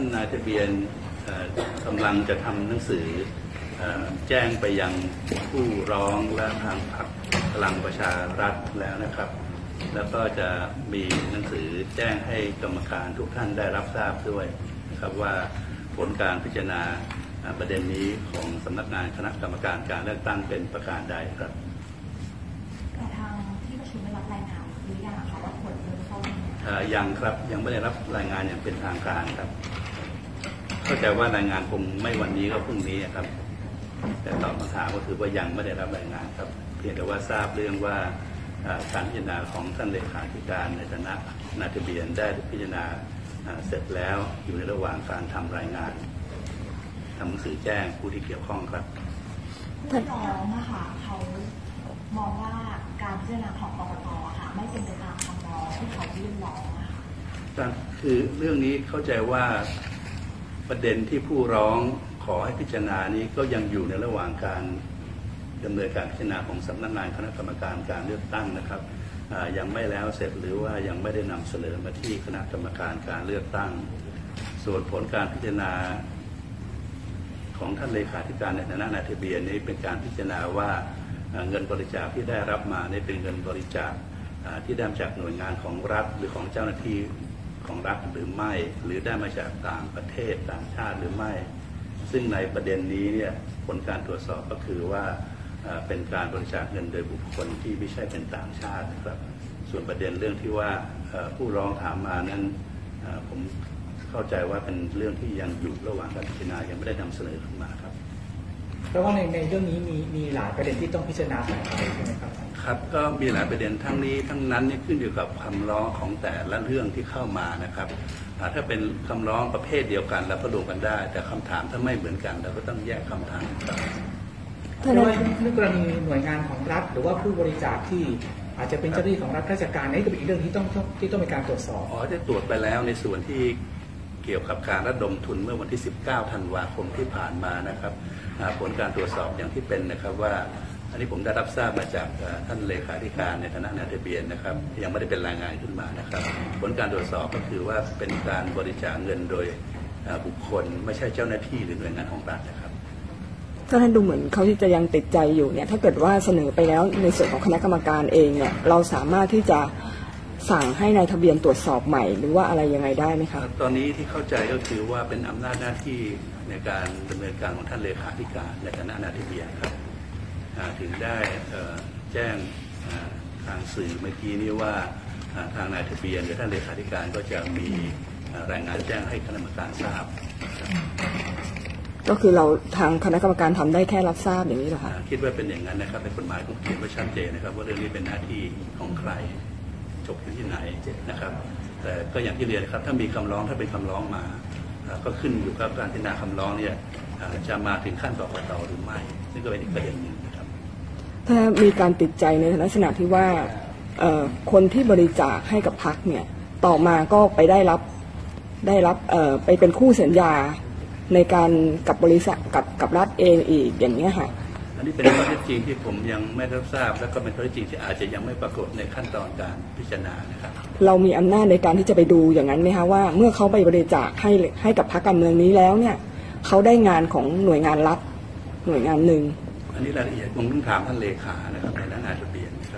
นายทะเบียนกำลังจะทำหนังสือแจ้งไปยังผู้ร้องและทางพรรคพลังประชารัฐแล้วนะครับแล้วก็จะมีหนังสือแจ้งให้กรรมการทุกท่านได้รับทราบด้วยนะครับว่าผลการพิจารณาประเด็นนี้ของสำนักงานคณะกรรมการการเลือกตั้งเป็นประการใดครับแต่ทางที่ประชุมได้รับรายงานหรือยังคะว่าผลเริ่มต้นยังครับยังไม่ได้รับรายงานอย่างเป็นทางการครับเข้าใจว่ารายงานคงไม่วันนี้ก็พรุ่งนี้ครับแต่ตอบคำถามก็คือว่ายังไม่ได้รับรายงานครับเพียงแต่ว่าทราบเรื่องว่าการพิจารณาของท่านเลขาธิการในฐานะนายทะเบียนได้พิจารณาเสร็จแล้วอยู่ในระหว่างการทำรายงานทำหนังสือแจ้งผู้ที่เกี่ยวข้องครับผู้ร้องนะคะเขามองว่าการพิจารณาของกกต.ค่ะไม่เป็นไปตามคำร้องที่เขายื่นร้องค่ะคือเรื่องนี้เข้าใจว่าประเด็นที่ผู้ร้องขอให้พิจารณานี้ก็ยังอยู่ในระหว่างการดำเนินการพิจารณาของสำนักงานคณะกรรมการการเลือกตั้งนะครับยังไม่แล้วเสร็จหรือว่ายังไม่ได้นำเสนอมาที่คณะกรรมการการเลือกตั้งส่วนผลการพิจารณาของท่านเลขาธิการในฐานะนายทะเบียนนี้เป็นการพิจารณาว่าเงินบริจาคที่ได้รับมานี้เป็นเงินบริจาคที่ได้มาจากหน่วยงานของรัฐหรือของเจ้าหน้าที่ของรัฐหรือไม่หรือได้มาจากต่างประเทศต่างชาติหรือไม่ซึ่งในประเด็นนี้เนี่ยผลการตรวจสอบก็คือว่าเป็นการบริจาคเงินโดยบุคคลที่ไม่ใช่เป็นต่างชาตินะครับส่วนประเด็นเรื่องที่ว่าผู้ร้องถามมานั้นผมเข้าใจว่าเป็นเรื่องที่ยังอยู่ระหว่างการพิจารณายังไม่ได้นำเสนอขึ้นมาครับเพราะว่าในเรื่องนี้มีหลายประเด็นที่ต้องพิจารณาต่อไปใช่ไหมครับครับก็มีหลายประเด็นทั้งนี้ทั้งนั้นนี่ขึ้นอยู่กับคำร้องของแต่ละเรื่องที่เข้ามานะครับถ้าเป็นคำร้องประเภทเดียวกันเราก็รวมกันได้แต่คำถามถ้าไม่เหมือนกันเราก็ต้องแยกคำถามครับโดยในกรณีหน่วยงานของรัฐหรือว่าผู้บริจาคที่อาจจะเป็นเจ้าหน้าที่ของรัฐราชการนี่ก็เป็นอีกเรื่องที่ต้องมีการตรวจสอบได้ตรวจไปแล้วในส่วนที่เกี่ยวกับการระดมทุนเมื่อวันที่19ธันวาคมที่ผ่านมานะครับผลการตรวจสอบอย่างที่เป็นนะครับว่าอันนี้ผมได้รับทราบมาจากท่านเลขาธิการในฐานะนายทะเบียนนะครับยังไม่ได้เป็นรายงานขึ้นมานะครับผลการตรวจสอบก็คือว่าเป็นการบริจาคเงินโดยบุคคลไม่ใช่เจ้าหน้าที่หรือหน่วยงานของรัฐนะครับก็ท่านดูเหมือนเขาที่จะยังติดใจอยู่เนี่ยถ้าเกิดว่าเสนอไปแล้วในส่วนของคณะกรรมการเองเนี่ยเราสามารถที่จะสั่งให้นายทะเบียนตรวจสอบใหม่หรือว่าอะไรยังไงได้ไหมคะตอนนี้ที่เข้าใจก็คือว่าเป็นอำนาจหน้าที่ในการดำเนินการของท่านเลขาธิการในฐานะนายทะเบียนครับถึงได้แจ้งทางสื่อเมื่อกี้นี้ว่าทางนายทะเบียนหรือท่านเลขาธิการก็จะมีรายงานแจ้งให้คณะกรรมการทราบก็คือเราทางคณะกรรมการทำได้แค่รับทราบอย่างนี้เหรอคะคิดว่าเป็นอย่างนั้นนะครับในกฎหมายก็เขียนไว้ชัดเจนนะครับว่าเรื่องนี้เป็นหน้าที่ของใครจบอยู่ที่ไหนนะครับแต่ก็อย่างที่เรียนครับถ้ามีคำร้องถ้าเป็นคำร้องมาก็ขึ้นอยู่กับการพิจารณาคำร้องเนี่ยจะมาถึงขั้นกกต.หรือไม่นี่ก็เป็นอีกประเด็นหนึ่งนะครับถ้ามีการติดใจในลักษณะที่ว่าคนที่บริจาคให้กับพรรคเนี่ยต่อมาก็ไปได้รับไปเป็นคู่สัญญาในการกับบริษัทกับรัฐเองอีกอย่างนี้ค่ะอันนี้เป็นข้อเท็จจริงที่ผมยังไม่รับทราบแล้วก็เป็นข้อเท็จจริงที่อาจจะยังไม่ปรากฏในขั้นตอนการพิจารณานะครับเรามีอำนาจในการที่จะไปดูอย่างนั้นไหมคะว่าเมื่อเขาไปบริจาคให้กับพรรคการเมืองนี้แล้วเนี่ยเขาได้งานของหน่วยงานรัฐหน่วยงานหนึ่งอันนี้รายละเอียดผมต้องถามท่านเลขานะครับในฐานะนายทะเบียนนะครับ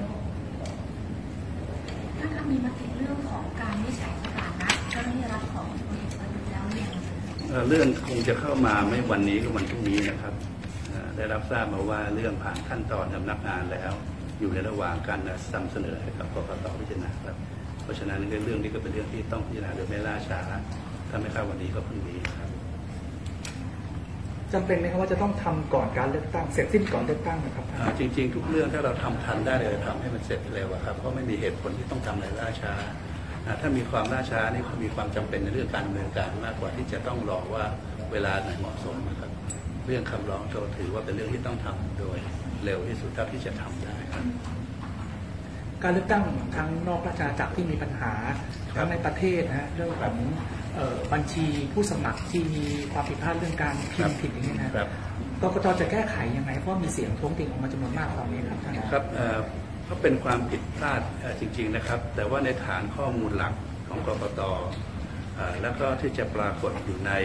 ถ้ามีมติเรื่องของการวิจัยสถานะเจ้าหน้าที่รัฐของพลเอกประยุทธ์แล้วเนี่ยเรื่องคงจะเข้ามาไม่วันนี้ก็วันพรุ่งนี้นะครับได้รับทราบมาว่าเรื่องผ่านขั้นตอนสำนักงานแล้วอยู่ในระหว่างการนำเสนอให้กับกกต.พิจารณาครับเพราะฉะนั้นเรื่องนี้ก็เป็นเรื่องที่ต้องพิจารณาโดยไม่ล่าช้าถ้าไม่เข้าวันนี้ก็พรุ่งนี้ครับจำเป็นไหมครับว่าจะต้องทำก่อนการเลือกตั้งเสร็จสิ้นก่อนเลือกตั้งนะครับจริงๆทุกเรื่องถ้าเราทำทันได้เลยทำให้มันเสร็จเร็วครับเพราะไม่มีเหตุผลที่ต้องทำอะไรล่าช้าถ้ามีความล่าช้านี่เขามีความจำเป็นในเรื่องการดำเนินการมากกว่าที่จะต้องรอว่าเวลาไหนเหมาะสมนะครับเรื่องคำร้องเราถือว่าเป็นเรื่องที่ต้องทำโดยเร็วที่สุดเท่าที่จะทำได้ครับการเลือกตั้งทั้งนอกราชอาณาจักรที่มีปัญหาทั้งในประเทศนะเรื่องของบัญชีผู้สมัครที่มีความผิดพลาดเรื่องการพิมพ์ผิดอย่างนี้นะกกต.จะแก้ไขยังไงเพราะมีเสียงท้วงติงออกมาจำนวนมากตอนนี้ครับท่านครับก็เป็นความผิดพลาดจริงๆนะครับแต่ว่าในฐานข้อมูลหลักของกกต. แล้วก็ที่จะปรากฏอยู่ใน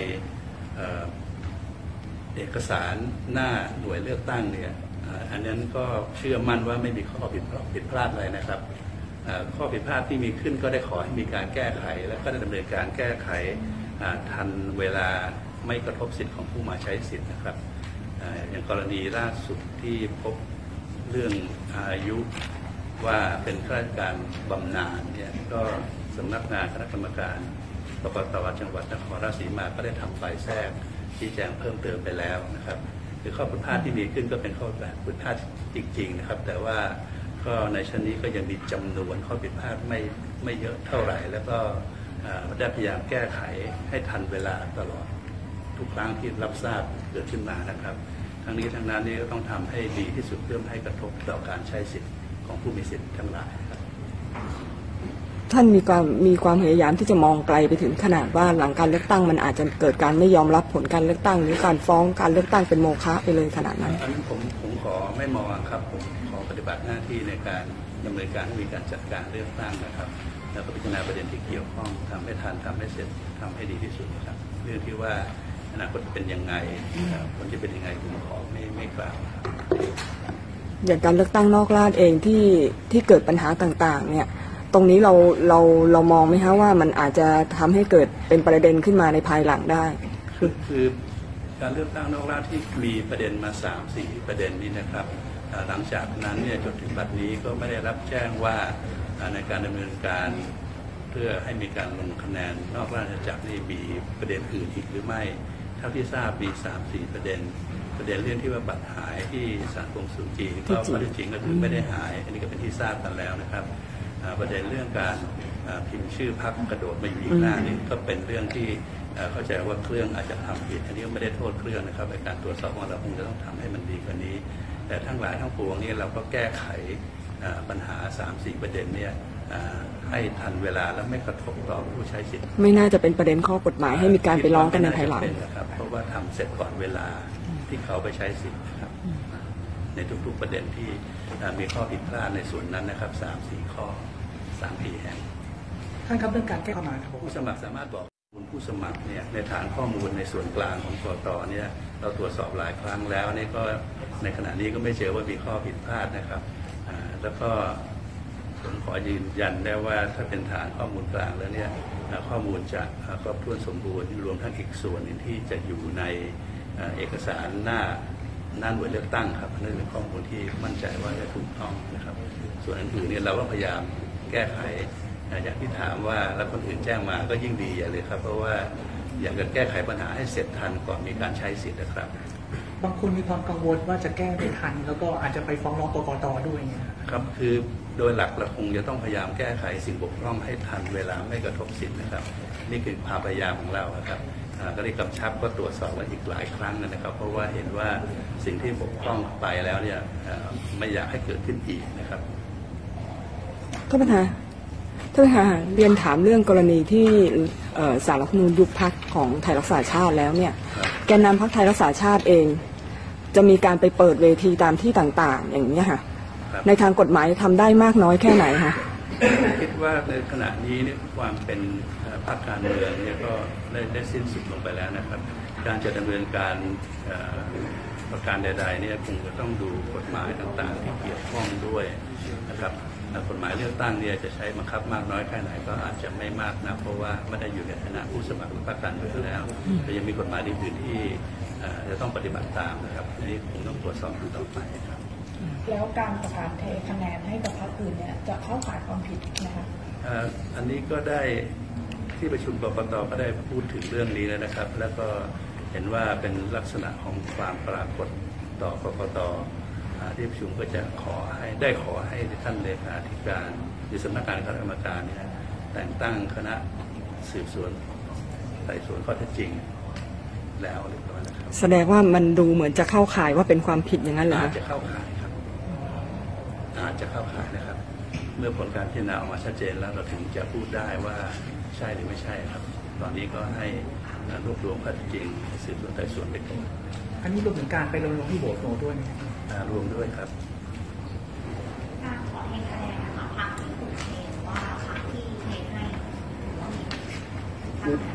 เอกสารหน้าหน่วยเลือกตั้งเนี่ยอันนั้นก็เชื่อมั่นว่าไม่มีข้อผิดพลาดอะไรนะครับข้อผิดพลาดที่มีขึ้นก็ได้ขอให้มีการแก้ไขและก็ได้ดำเนินการแก้ไขทันเวลาไม่กระทบสิทธิ์ของผู้มาใช้สิทธิ์นะครับอย่างกรณีล่าสุดที่พบเรื่องอายุว่าเป็นข้าราชการบำนาญเนี่ยก็สำนักงานคณะกรรมการกกต.จังหวัดนครราชสีมาก็ได้ทำใบแทรกชี้แจงเพิ่มเติมไปแล้วนะครับคือข้อผิดพลาดที่มีขึ้นก็เป็นข้อผิดพลาดจริงๆนะครับแต่ว่าก็ในชั้นนี้ก็ยังมีจำนวนข้อผิดพลาดไม่เยอะเท่าไหร่แล้วก็ได้พยายามแก้ไขให้ทันเวลาตลอดทุกครั้งที่รับทราบเกิดขึ้นมานะครับทั้งนี้ทั้งนั้นนี่ก็ต้องทำให้ดีที่สุดเพื่อไม่ให้กระทบต่อการใช้สิทธิ์ของผู้มีสิทธิ์ทั้งหลายครับท่านมีความพยายามที่จะมองไกลไปถึงขนาดว่าหลังการเลือกตั้งมันอาจจะเกิดการไม่ยอมรับผลการเลือกตั้งหรือการฟ้องการเลือกตั้งเป็นโมฆะไปเลยขนาดนั้นอันนี้ผมขอไม่มองครับผมขอปฏิบัติหน้าที่ในการดำเนินการให้มีการจัดการเลือกตั้งนะครับแล้วก็พิจารณาประเด็นที่เกี่ยวข้องทำให้ทันทำให้เสร็จทำให้ดีที่สุดนะครับเรื่องที่ว่าอนาคตเป็นยังไงผลจะเป็นยังไงผมขอไม่กล่าวครับอย่างการเลือกตั้งนอกราชเองที่เกิดปัญหาต่างๆเนี่ยตรงนี้เรามองไหมคะว่ามันอาจจะทำให้เกิดเป็นประเด็นขึ้นมาในภายหลังได้คือการเลือกตั้งนอกราชที่มีประเด็นมา 3-4 ประเด็นนี้นะครับหลังจากนั้นเนี่ยจนถึงบัดนี้ก็ไม่ได้รับแจ้งว่าในการดำเนินการเพื่อให้มีการลงคะแนนนอกราชอาณาจักรนี่มีประเด็นอื่นอีกหรือไม่เท่าที่ทราบมี 3-4 ประเด็นเรื่องที่ว่าบัตรหายที่ศาลกงสุลจีนก็ข้อเท็จจริงก็คือไม่ได้หายอันนี้ก็เป็นที่ทราบกันแล้วนะครับประเด็นเรื่องการพิมพ์ชื่อพรรคกระโดดมาอยู่อีกหน้านี่ก็เป็นเรื่องที่เข้าใจว่าเครื่องอาจจะทำผิดอันนี้ก็ไม่ได้โทษเครื่องนะครับในการตรวจสอบของเราคงจะต้องทำให้มันดีกว่านี้แต่ทั้งหลายทั้งปวงนี้เราก็แก้ไขปัญหา 3-4 ประเด็นเนี่ยให้ทันเวลาและไม่กระทบต่อผู้ใช้สิทธิ์ไม่น่าจะเป็นประเด็นข้อกฎหมายให้มีการไปร้องกันในภายหลังนะครับเพราะว่าทำเสร็จก่อนเวลาที่เขาไปใช้สิทธิ์นะครับในทุกๆประเด็นที่มีข้อผิดพลาดในส่วนนั้นนะครับ 3-4 ข้อ3-4 แห่งท่านครับเรื่องการแก้ข้อมาผู้สมัครสามารถบอกผู้สมัครเนี่ยในฐานข้อมูลในส่วนกลางของกต.เนี่ยเราตรวจสอบหลายครั้งแล้วนี่ก็ในขณะนี้ก็ไม่เจอว่ามีข้อผิดพลาดนะครับแล้วก็ผมขอยืนยันได้ว่าถ้าเป็นฐานข้อมูลกลางแล้วเนี่ยข้อมูลจะครบถ้วนสมบูรณ์รวมทั้งอีกส่วนหนึ่งที่จะอยู่ในเอกสารหน้าหน่วยเลือกตั้งครับนั่นเป็นข้อมูลที่มั่นใจว่าจะถูกต้องนะครับส่วนอื่นๆเนี่ยเราก็พยายามแก้ไขอย่างที่ถามว่าแล้วคนอื่นแจ้งมาก็ยิ่งดีอย่าเลยครับเพราะว่าอยากจะแก้ไขปัญหาให้เสร็จทันก่อนมีการใช้สิทธิ์นะครับบางคนมีความกังวลว่าจะแก้ไม่ทันแล้วก็อาจจะไปฟ้องร้องกกต.ด้วยครับคือโดยหลักเราคงจะต้องพยายามแก้ไขสิ่งบกพร่องให้ทันเวลาไม่กระทบสิทธิ์นะครับนี่คือความพยายามของเราครับก็ได้กำชับก็ตรวจสอบกันอีกหลายครั้งนะครับเพราะว่าเห็นว่าสิ่งที่บกพร่องไปแล้วเนี่ยไม่อยากให้เกิดขึ้นอีกนะครับท่านประธานเรียนถามเรื่องกรณีที่ศาลรัฐธรรมนูญยุบพรรคของไทยรักษาชาติแล้วเนี่ยแกนนำพรรคไทยรักษาชาติเองจะมีการไปเปิดเวทีตามที่ต่างๆอย่างนี้ค่ะในทางกฎหมายทำได้มากน้อยแค่ไหนคะคิดว่าในขณะนี้เนี่ยความเป็นพรรคการเมืองเนี่ยก็ได้สิ้นสุดลงไปแล้วนะครับการจะดำเนินการประการใดๆเนี่ยคงจะต้องดูกฎหมายต่างๆที่เกี่ยวข้องด้วยนะครับกฎหมายเลือกตั้งเนี่ยจะใช้บังคับมากน้อยแค่ไหนก็อาจจะไม่มากนะเพราะว่าไม่ได้อยู่ในฐานะผู้สมัครหรือพรรคการเมืองแล้วแต่ยังมีกฎหมายอื่นๆที่จะต้องปฏิบัติตามนะครับอันนี้คงต้องตรวจสอบดูต่อไปครับแล้วการประกาศเทคะแนนให้กับพรรคอื่นเนี่ยจะเข้าข่ายความผิดนะคะอันนี้ก็ได้ที่ประชุมกกต.ก็ได้พูดถึงเรื่องนี้แล้วนะครับแล้วก็เห็นว่าเป็นลักษณะของความปรากฏต่อกกต.ที่ประชุมก็จะขอให้ท่านเลขาธิการหรือสำนักงานคณะกรรมการเนี่ยแต่งตั้งคณะสืบสวนไต่สวนข้อเท็จจริงแล้วเรียบร้อยนะครับแสดงว่ามันดูเหมือนจะเข้าข่ายว่าเป็นความผิดอย่างนั้นเหรออาจจะเข้าข่ายครับอาจจะเข้าข่ายนะครับเมื่อผลการพิจารณาออกมาชัดเจนแล้วเราถึงจะพูดได้ว่าใช่หรือไม่ใช่ครับตอนนี้ก็ให้รวบรวมข้อเท็จจริงสืบสวนไต่สวนไปก่อนอันนี้รวมถึงการไปลงที่โหวตโนด้วยรวมด้วยครับการขอเทคะแนนนะคะพรรคที่ถูกเทว่าพรรคที่เทให้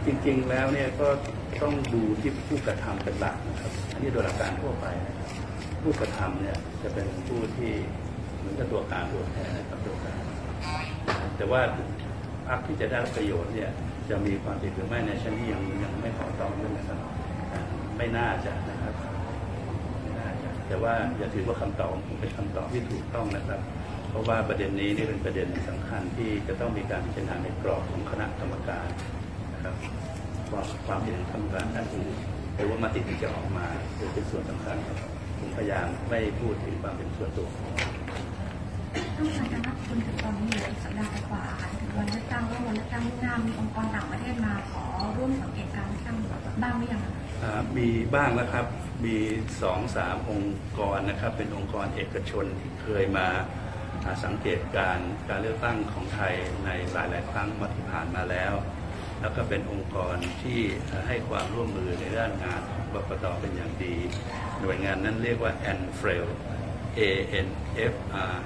จริงๆแล้วเนี่ยก็ต้องดูที่ผู้กระทำเป็นหลักนะครับอันนี้โดยหลักการทั่วไปนะครับผู้กระทำเนี่ยจะเป็นผู้ที่เหมือนกับตัวกลางตัวแทนนะครับตัวกลางแต่ว่าพรรคที่จะได้ประโยชน์เนี่ยจะมีความผิดหรือไม่ในชั้นนี้ยังไม่ขอตอบด้วยนะครับไม่น่าจะนะครับไม่น่าจะแต่ว่าอย่าถือว่าคำตอบผมเป็นคำตอบที่ถูกต้องนะครับเพราะว่าประเด็นนี้นี่เป็นประเด็นสำคัญที่จะต้องมีการพิจารณาในกรอบของคณะกรรมการนะครับความเห็นกรรมการท่านอื่นหรือว่ามติที่จะออกมาเป็นส่วนสำคัญผมพยายามไม่พูดถึงความเป็นส่วนตัวต้องการจะนับคุณถึงตอนนี้เลยสัปดาห์กว่าถึงวันเลือกตั้งว่าวันเลือกตั้งหน้ามีองค์กรต่างประเทศมาขอร่วมสังเกตการเลือกตั้งบ้างหรือยังมีบ้างแล้วครับมี 2-3 องค์กรนะครับเป็นองค์กรเอกชนที่เคยมาสังเกตการเลือกตั้งของไทยในหลายๆครั้งมาที่ผ่านมาแล้วแล้วก็เป็นองค์กรที่ให้ความร่วมมือในด้านงานของกกต.เป็นอย่างดีหน่วยงานนั้นเรียกว่า ANFREL ANFREL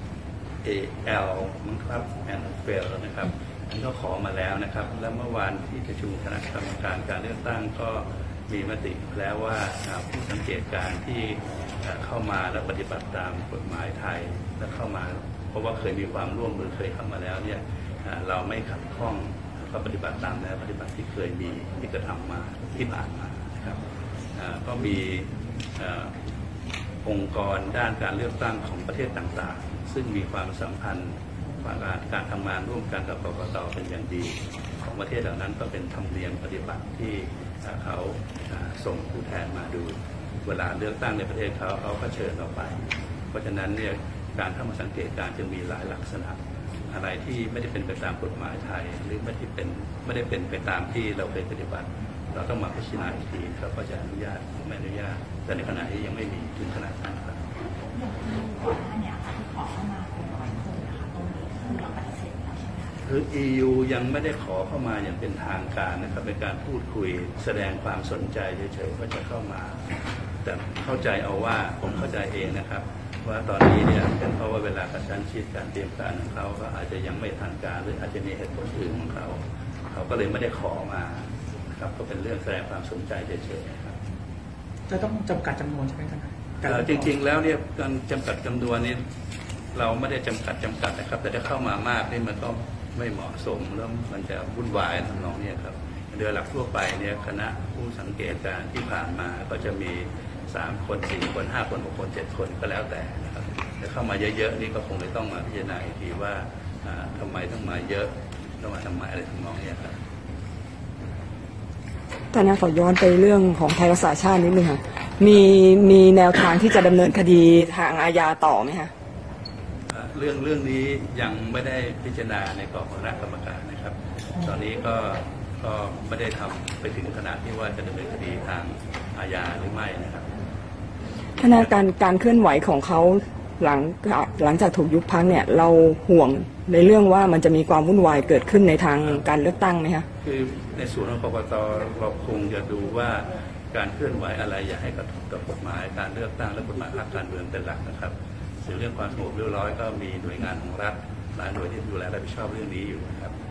มั้งครับ ANFREL นะครับอันก็ขอมาแล้วนะครับแล้วเมื่อวานที่ประชุมคณะกรรมการการเลือกตั้งก็มีมติแล้วว่าผู้สังเกตการที่เข้ามาและปฏิบัติตามกฎหมายไทยและเข้ามาเพราะว่าเคยมีความร่วมมือเคยเข้ามาแล้วเนี่ยเราไม่ขัดข้องก็ปฏิบัติตามแนวปฏิบัติที่เคยมีที่กระทำมาที่ผ่านมานะครับก็มีองค์กรด้านการเลือกตั้งของประเทศต่างๆซึ่งมีความสัมพันธ์การทำงานร่วมกันกับกกต.เป็นอย่างดีของประเทศเหล่านั้นก็เป็นธรรมเนียมปฏิบัติที่เขาส่งผู้แทนมาดูเวลาเลือกตั้งในประเทศเขาก็เชิญเราไปเพราะฉะนั้นเนี่ยการเข้ามาสังเกตการจะมีหลายลักษณะอะไรที่ไม่ได้เป็นไปตามกฎหมายไทยหรือไม่ได้เป็นไปตามที่เราเคยปฏิบัติเราต้องมาพิจารณาอีกทีเขาก็จะอนุญาตหรือไม่อนุญาตแต่ในขณะนี้ยังไม่มีถึงขนาดนั้นครับอย่างที่ก่อนหน้านี้ที่ขอเข้ามาเป็นร้อยคนนะคะตรงนี้คือเราปฏิเสธแล้วใช่ไหมคะคือ EU ยังไม่ได้ขอเข้ามาอย่างเป็นทางการนะครับเป็นการพูดคุยแสดงความสนใจเฉยๆว่าจะเข้ามาแต่เข้าใจเอาว่าผมเข้าใจเองนะครับว่าตอนนี้เนี่ยเป็นเพราะว่าเวลากระชั้นชิดการเตรียมการของเขาก็อาจจะยังไม่ทางการหรืออาจจะมีเหตุผลอื่นของเขาก็เลยไม่ได้ขอมาครับก็เป็นเรื่องแสดงความสนใจเฉยๆครับจะต้องจำกัดจำนวนใช่ไหมครับจริงๆแล้วเนี่ยการจำกัดจำนวนนี้เราไม่ได้จำกัดนะครับแต่ถ้าเข้ามามากนี่มันก็ไม่เหมาะสมแล้วมันจะวุ่นวายทำนองนี้ครับโดยหลักทั่วไปเนี่ยคณะผู้สังเกตการที่ผ่านมาก็จะมี3 คน 4 คน 5 คน 6 คน 7 คนก็แล้วแต่นะครับแต่เข้ามาเยอะๆนี่ก็คงเลยต้องมาพิจารณาอีกทีว่าทำไมต้องมาเยอะต้องมาทำไมอะไรทำนองนี้ครับท่านขอย้อนไปเรื่องของไทยรักษาชาตินิดนึงค่ะมีแนวทางที่จะดำเนินคดีทางอาญาต่อไหมคะเรื่องนี้ยังไม่ได้พิจารณาในกรอบคณะกรรมการนะครับตอนนี้ก็ไม่ได้ทำไปถึงขนาดที่ว่าจะดำเนินคดีทางอาญาหรือไม่นะครับท่านการเคลื่อนไหวของเขาหลังจากถูกยุบพรรคเนี่ยเราห่วงในเรื่องว่ามันจะมีความวุ่นวายเกิดขึ้นในทางการเลือกตั้งไหมคะคือในส่วนของกกต.เราคงจะดูว่าการเคลื่อนไหวอะไรอย่าให้กระทบกับกฎหมายการเลือกตั้งและกฎหมายพรรคการเมืองเป็นหลักนะครับส่วนเรื่องความสงบเรียบร้อยก็มีหน่วยงานของรัฐหลายหน่วยที่ดูแลรับผิดชอบเรื่องนี้อยู่นะครับ